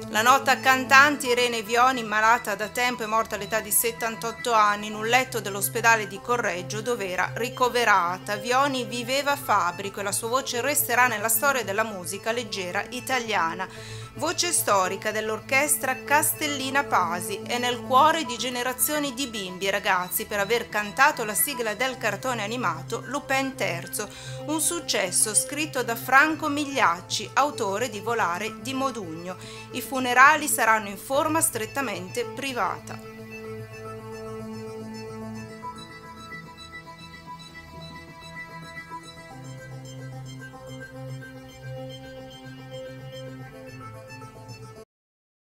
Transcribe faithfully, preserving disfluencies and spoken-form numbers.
La nota cantante Irene Vioni, malata da tempo e morta all'età di settantotto anni in un letto dell'ospedale di Correggio dove era ricoverata. Vioni viveva a Fabrico e la sua voce resterà nella storia della musica leggera italiana. Voce storica dell'orchestra Castellina Pasi e nel cuore di generazioni di bimbi e ragazzi per aver cantato la sigla del cartone animato Lupin terzo, un successo scritto da Franco Migliacci, autore di Volare di Modugno. I funerali saranno in forma strettamente privata.